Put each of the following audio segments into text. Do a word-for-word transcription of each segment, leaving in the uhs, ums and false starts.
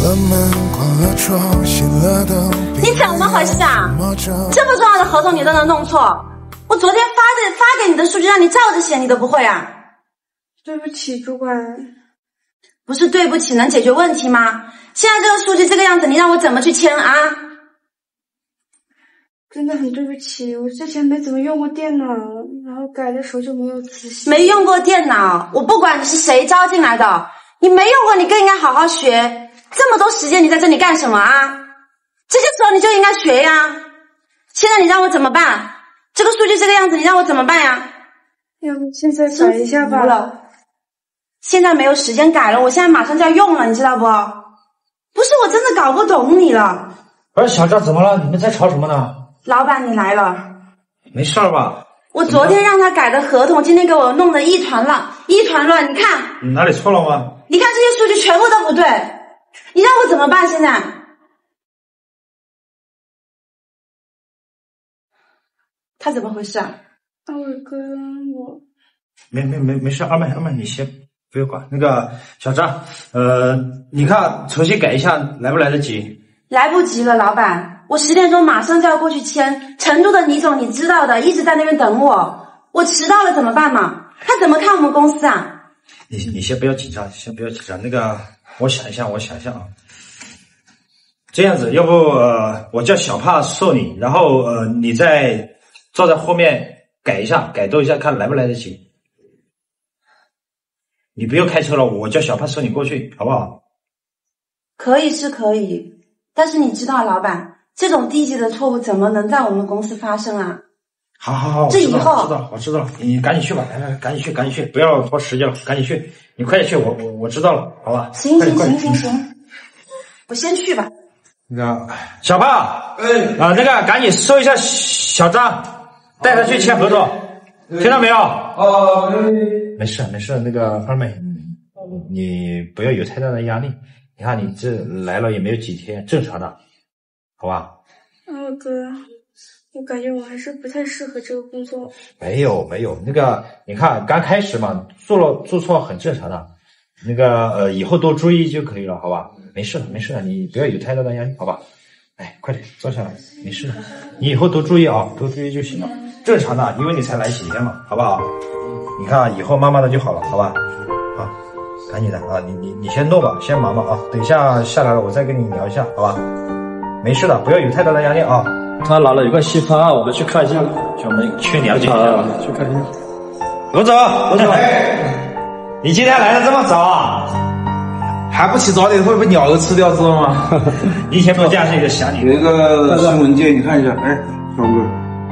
你怎么回事啊？这么重要的合同你都能弄错？我昨天发的发给你的数据让你照着写，你都不会啊？ 对不起，主管。 不是对不起，能解决问题吗？现在这个数据这个样子，你让我怎么去签啊？ 真的很对不起，我之前没怎么用过电脑，然后改的时候就没有仔细。 没用过电脑，我不管你是谁招进来的，你没用过，你更应该好好学。这么多时间你在这里干什么啊？这些时候你就应该学呀。现在你让我怎么办？这个数据这个样子，你让我怎么办呀？ 要不现在改一下吧。 了，现在没有时间改了，我现在马上就要用了，你知道不？不是，我真的搞不懂你了。 不是小赵，怎么了？你们在吵什么呢？ 老板，你来了。 没事吧？ 我昨天让他改的合同，今天给我弄得一团乱，一团乱。你看， 你哪里错了吗？ 你看这些数据全部都不对，你让我怎么办？现在他怎么回事啊？ 二伟哥，我没没没没事，二妹二妹，你先不要管。那个小张，呃，你看重新改一下，来不来得及？ 来不及了，老板，我十点钟马上就要过去签。成都的倪总你知道的，一直在那边等我，我迟到了怎么办嘛？他怎么看我们公司啊？ 你你先不要紧张，先不要紧张。那个，我想一下，我想一下啊。这样子，要不呃，我叫小帕送你，然后呃，你再坐在后面改一下，改动一下，看来不来得及。你不用开车了，我叫小帕送你过去，好不好？ 可以是可以，但是你知道，老板，这种低级的错误怎么能在我们公司发生啊？ 好好好， 这以后我知道了，我知道了，你赶紧去吧，来来，赶紧去，赶紧去，不要拖时间了，赶紧去，你快点去，我我我知道了，好吧？ 行行行行行，我先去吧。 那个小帕，哎啊，那个赶紧收一下小张，带他去签合同，听到没有？ 哦， 没事没事，那个二妹，你不要有太大的压力。你看你这来了也没有几天，正常的，好吧？ 二哥，我感觉我还是不太适合这个工作。 没有没有，那个你看刚开始嘛，做了做错很正常的，那个呃以后多注意就可以了，好吧？没事的没事的，你不要有太大的压力，好吧？哎，快点坐下来，没事的，你以后多注意啊，多注意就行了，正常的，因为你才来几天嘛，好不好？你看以后慢慢的就好了，好吧？好，赶紧的啊，你你你先弄吧，先忙吧啊，等一下下来了我再跟你聊一下，好吧？没事的，不要有太大的压力啊。 他拿了有个西方，我们去看一下， 就我们去了解一下， 啊、去看一下。 罗总，罗总，你今天来的这么早啊？ 还不起早点会被鸟儿吃掉，知道吗？ 你以前不这样是一个想你。 有一个新文件，你看一下，哎，小哥。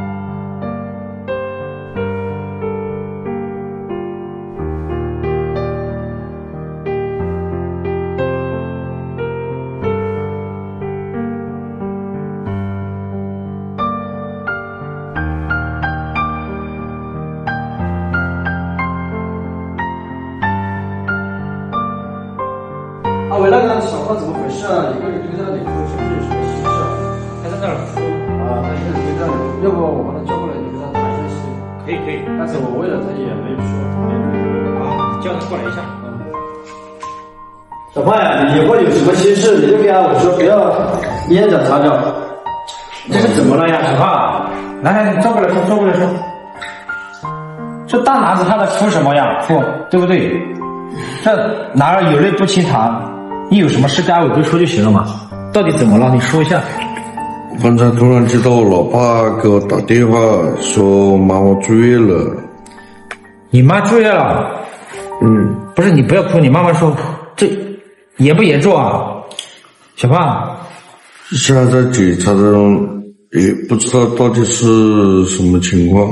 阿伟，那个小胖怎么回事啊？一个人堆在那里，是不是有什么心事啊？ 他在那儿哭啊，他一个人堆在那里，要不我把他叫过来，你跟他谈一下事。 可以可以， 但是我为了他也没有说。 啊，你叫他过来一下。 嗯。小胖呀，你以后有什么心事，你就跟阿伟说，不要掖着藏着。 这是怎么了呀，小胖？来来，你坐过来说，坐过来说。这大男子汉的哭什么呀？哭，对不对？这男儿有泪不轻弹，你有什么事跟阿伟哥说就行了嘛。到底怎么了？你说一下。 刚才突然接到我老爸给我打电话，说妈妈住院了。 你妈住院了？ 嗯， 不是，你不要哭，你妈妈说这严不严重啊？小胖， 现在在检查中，也不知道到底是什么情况。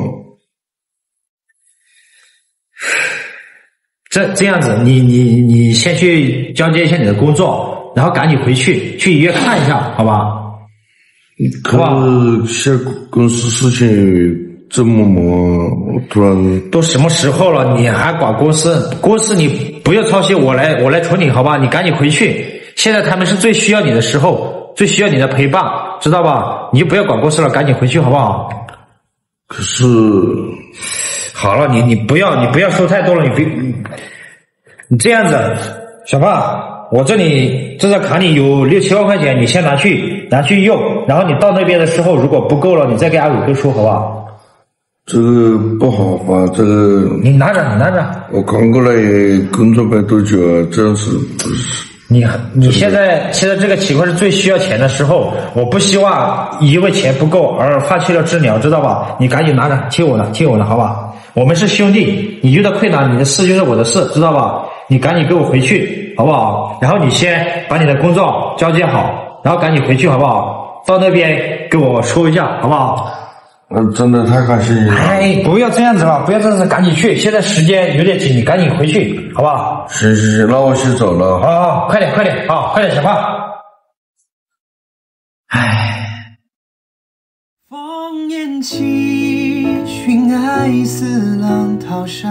这这样子，你你你先去交接一下你的工作，然后赶紧回去去医院看一下，好吧？ 可是现在公司事情这么忙，我突然都什么时候了，你还管公司？公司你不要操心，我来我来处理，好吧？你赶紧回去，现在他们是最需要你的时候，最需要你的陪伴，知道吧？你就不要管公司了，赶紧回去，好不好？ 可是好了，你你不要你不要说太多了，你别你这样子，小胖， 我这里这个卡里有六七万块钱，你先拿去拿去用，然后你到那边的时候如果不够了，你再给阿伟哥说好不好？ 这个不好吧？这个你拿着，你拿着。 我刚过来工作没多久啊，这样子不是。 你你现在现在这个情况是最需要钱的时候，我不希望因为钱不够而放弃了治疗，知道吧？你赶紧拿着，听我的，听我的，好吧？我们是兄弟，你遇到困难，你的事就是我的事，知道吧？你赶紧给我回去，好不好？然后你先把你的工作交接好，然后赶紧回去，好不好？到那边跟我说一下，好不好？ 嗯，真的太感谢你了。 哎，不要这样子了，不要这样子，赶紧去！现在时间有点紧，你赶紧回去，好不好？ 行行行，那我先走了。 好好，快点快点，好，快点讲话。唉。 烽烟起，寻爱似浪淘沙。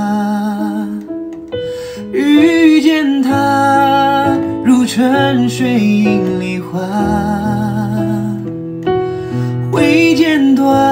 遇见他，如春水映梨花。挥剑断。